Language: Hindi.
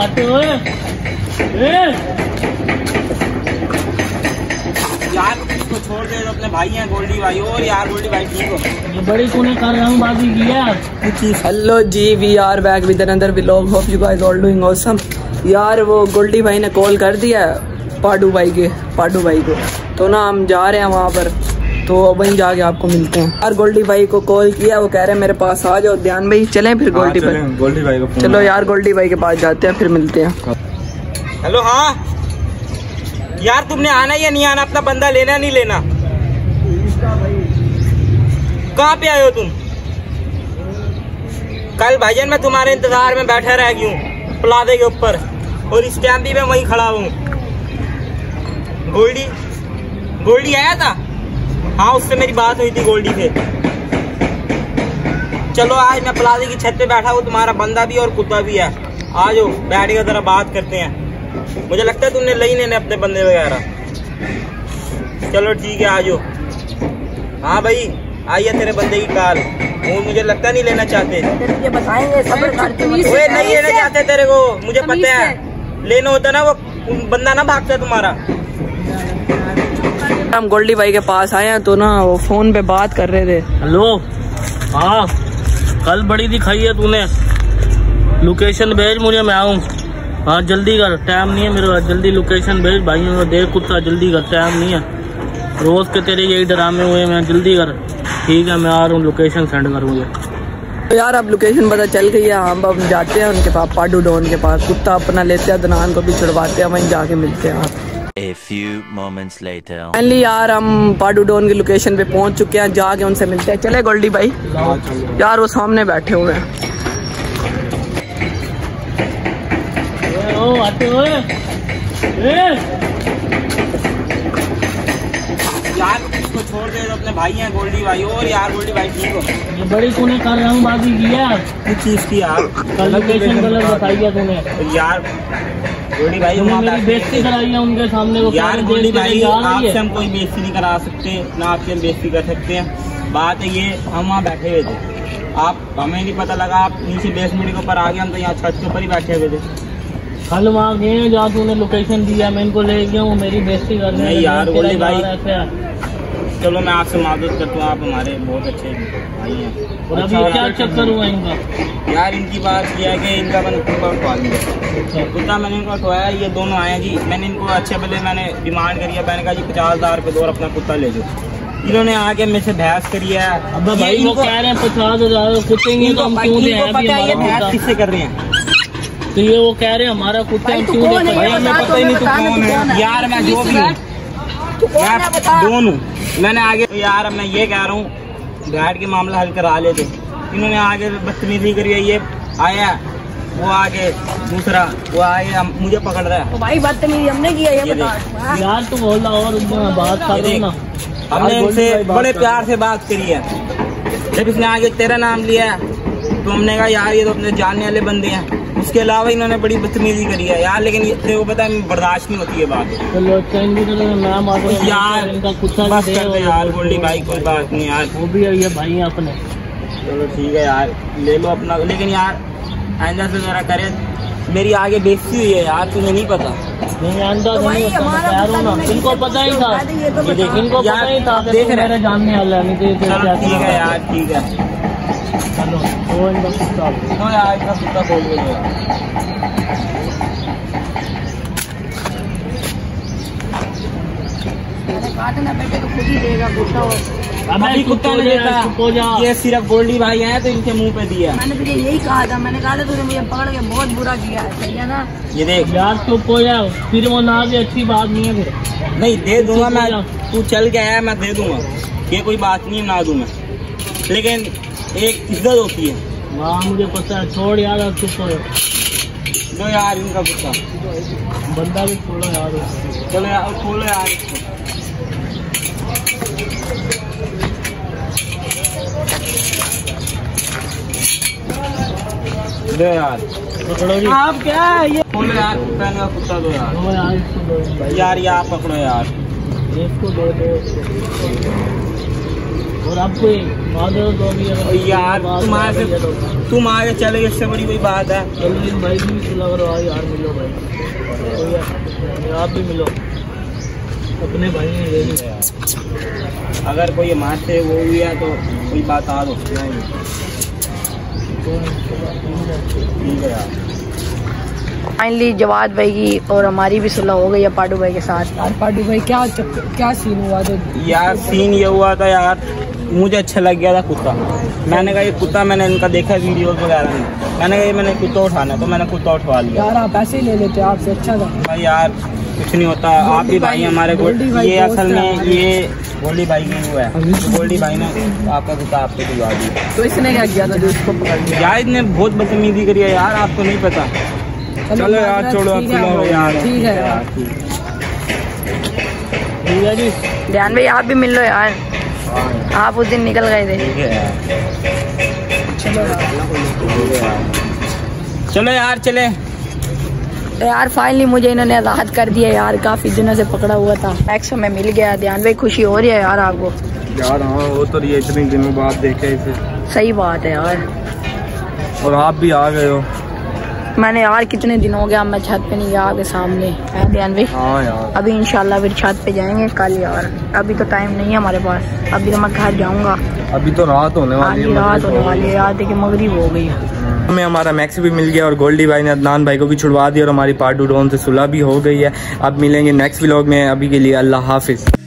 यार इसको छोड़ दे, अपने भाई हैं गोल्डी भाई। और यार गोल्डी भाई ठीक हो? ये बड़ी तूने कर रहा हूँ बाजी किया। हेलो जी, we are back with another vlog. Hope you guys all doing awesome. यार वो गोल्डी भाई ने कॉल कर दिया पाडू भाई को, तो ना हम जा रहे हैं वहाँ पर, तो वहीं जाके आपको मिलते हैं। यार गोल्डी भाई को कॉल किया, वो कह रहे हैं मेरे पास आ जाओ। ध्यान भाई चलें फिर गोल्डी भाई को चलो यार गोल्डी भाई के पास जाते हैं, फिर मिलते हैं। हेलो, हाँ यार तुमने आना या नहीं आना? अपना बंदा लेना नहीं लेना? कहाँ पे आए हो तुम? कल भाईजान मैं तुम्हारे इंतजार में बैठा रह गई हूँ प्लाजे के ऊपर, और इस टाइम भी मैं वहीं खड़ा हूँ। गोल्डी आया था? हाँ, उससे मेरी बात हुई थी गोल्डी से। चलो आज मैं प्लाजे की छत पे बैठा हूँ, तुम्हारा बंदा भी और कुत्ता भी है। आ जाओ बैठ के जरा बात करते हैं। मुझे लगता है तुमने ले ही लेने अपने बंदे वगैरह। चलो ठीक है, आ जाओ। हाँ भाई आइए, तेरे बंदे की काल। वो मुझे लगता नहीं लेना चाहते। ये बताएंगे ओए नहीं लेना चाहते तेरे को, मुझे पता है। लेना होता ना वो बंदा ना भागता तुम्हारा। हम गोल्डी भाई के पास आए हैं, तो ना वो फोन पे बात कर रहे थे। हेलो, हाँ कल बड़ी दिखाई है तूने, लोकेशन भेज मुझे, मैं आऊँ। हाँ जल्दी कर, टाइम नहीं है मेरे पास, जल्दी लोकेशन भेज भाइयों को। देख कुत्ता जल्दी कर, टाइम नहीं है। रोज के तेरे यही ड्रामे हुए, मैं जल्दी कर। ठीक है मैं आ रहा हूँ, लोकेशन सेंड कर मुझे। तो यार अब लोकेशन पता चल गई है, हम अब जाते हैं उनके पास, पाडू डॉन के पास। कुत्ता अपना लेते हैं, दनान को भी छुड़वाते हैं, वहीं जाके मिलते हैं। A few moments later. Finally यार हम पाडू डॉन की लोकेशन पे पहुंच चुके हैं, जाके उनसे मिलते हैं। चले गोल्डी भाई? यार वो सामने बैठे हुए हैं। यार इसको छोड़ दे, अपने भाई हैं गोल्डी भाई। और यार गोल्डी भाई ठीक हो? ये बड़ी तूने कर रहा हूँ बाजी किया। किस चीज की यार? कल लोकेशन गलत बताई है तूने यार। गोल्डी भाई मेरी बेइज्जती कराई है उनके सामने। वो यार गोल्डी भाई आपसे हम कोई बेइज्जती नहीं करा सकते, ना आपसे हम बेइज्जती कर सकते हैं। बात है ये, हम वहाँ बैठे हुए थे, आप हमें नहीं पता लगा, आप नीचे बेसमेंट के ऊपर आ गए, हम तो यहाँ छत के ऊपर ही बैठे हुए थे। कल वहाँ गए जहाँ तूने लोकेशन दिया, मैं इनको ले गया हूँ, मेरी बेइज्जती कर रहे हैं। यार गोल्डी भाई चलो मैं आपसे माजूद करता हूँ, आप हमारे बहुत अच्छे भाई हैं। और अभी क्या चक्कर हुआ इनका? यार इनकी बात किया है कि इनका मैंने कुत्ता उठवा दिया। कुत्ता मैंने इनको उठवाया, ये दोनों आए जी। मैंने इनको अच्छे भले मैंने डिमांड करी है, मैंने कहा जी 50,000 रुपये दो और अपना कुत्ता ले जाओ। इन्होंने आके मेरे से बहस करी है। अब भाई वो कह रहे हैं 50,000 कुत्ते की, तो हम क्यों दें? बहस किससे कर रहे हैं? तो ये वो कह रहे हैं हमारा कुत्ता हम क्यों दें? भाई हमें पता ही नहीं तू कौन है। यार मैं जो भी हूँ, मैं दोनों हूँ। मैंने आगे यार मैं ये कह रहा हूँ बैठ के मामला हल करा लेते। इन्होंने आगे बदतमीजी करी है। ये आया, वो आगे दूसरा, वो आगे मुझे पकड़ रहा है। तो भाई बदतमीजी हमने किया, ये बता यार तू बोल रहा और बात कर रहे ना। हमने इनसे बड़े प्यार से बात करी है। जब इसने आगे तेरा नाम लिया तो हमने कहा यार ये तो अपने जानने वाले बंदे हैं। उसके अलावा इन्होंने बड़ी बदतमीजी करी है यार, लेकिन तेरे को पता है बर्दाश्त नहीं होती है बात। यार बस कर दे यार गोल्डी भाई, कोई बात नहीं यार, वो भी है ये भाई अपने। चलो ठीक है यार ले लो अपना, लेकिन यार आइंदा से जरा करे। मेरी आगे बेइज्जती हुई है यार, तुम्हें नहीं पता। इनको पता ही था, इनको पता ही था देख मेरे जानने वाला है। ठीक है यार ठीक है। चलो तो इनका कुत्ता यार इनका कुत्ता खोल दो यार। काटना बेटे तो खुद ही देगा कुत्ता। अभी कुत्ता नहीं देता, ये सिर्फ गोल्डी भाई हैं तो इनके मुंह पे दिया। मैंने तुझे यही कहा था, मैंने कहा था तुझे मुझे पकड़ के बहुत बुरा किया है, सही है ना? ये देख यार चुप हो जाओ, फिर वो ना भी अच्छी बात नहीं है। फिर नहीं दे दूंगा मैं, तू चल के आया मैं दे दूंगा, ये कोई बात नहीं ना दूं मैं, लेकिन एक इज्जत होती है। हाँ मुझे पता है, छोड़ यार अब चुप हो दो यार इनका कुत्ता। बंदा भी छोड़ो यार, चलो यार खोलो यार इसको। दो यार पकड़ो जी। आप क्या है ये? खोलो यार कुत्ता, इनका कुत्ता दो यार। दो यार इसको दो यार ये आप पकड़ो यार, इसको दो। और आपको यार तुम आगे चले, इससे बड़ी कोई बात है। जल्दी भाई भी सुलह करो यार, मिलो भाई, आप भी मिलो अपने भाई ने ले ली। अगर कोई हमारे से वो हुई है तो कोई बात आ दो। ठीक है यार, फाइनली जवाद भाई की और हमारी भी सुलह हो गई है पाडू भाई के साथ। यार पाडू भाई क्या सीन हुआ था? यार सीन ये हुआ था यार, मुझे अच्छा लग गया था कुत्ता। मैंने कहा ये कुत्ता, मैंने इनका देखा वीडियो वगैरह में, मैंने कहा ये मैंने कुत्ता उठाना, तो मैंने कुत्ता उठवा लिया। यार आप ऐसे ही ले लेते, आपसे अच्छा था भाई। यार कुछ नहीं होता, आप भी भाई हमारे। ये असल में ये गोल्डी भाई की वो है, गोल्डी भाई ने आपका कुत्ता आपको दिलवा दिया। तो इसने क्या किया था जो इसको पकड़ लिया? यार इसने बहुत बदतमीजी करी है यार, आपको नहीं पता। चलो यार छोड़ो यार, ठीक है यार। जी ध्यान भाई आप भी मिल लो यार, आप उस दिन निकल गए थे। चलो यार चले। तो यार फाइनली मुझे इन्होंने आज़ाद कर दिया यार, काफी दिनों से पकड़ा हुआ था, टैक्स में मिल गया। ध्यान भाई खुशी हो रही है यार आपको? यार हाँ हो तो रही है, इतने दिनों बाद देखे इसे। सही बात है यार, और आप भी आ गए हो। मैंने यार कितने दिन हो गया मैं छत पे नहीं गया आपके सामने है ध्यान भाई। हाँ यार, अभी इंशाल्लाह फिर छत पे जाएंगे कल यार, अभी तो टाइम नहीं है हमारे पास, अभी तो मैं घर जाऊंगा। अभी तो रात होने वाली है। रात होने वाली है यार, देखिए मगरिब हो गई है। हमें हमारा मैक्स भी मिल गया और गोल्डी भाई ने अदनान भाई को भी छुड़वा दिया और हमारी पार्टू डॉन से सुलह भी हो गई है। अब मिलेंगे नेक्स्ट व्लॉग में, अभी के लिए अल्लाह हाफिज।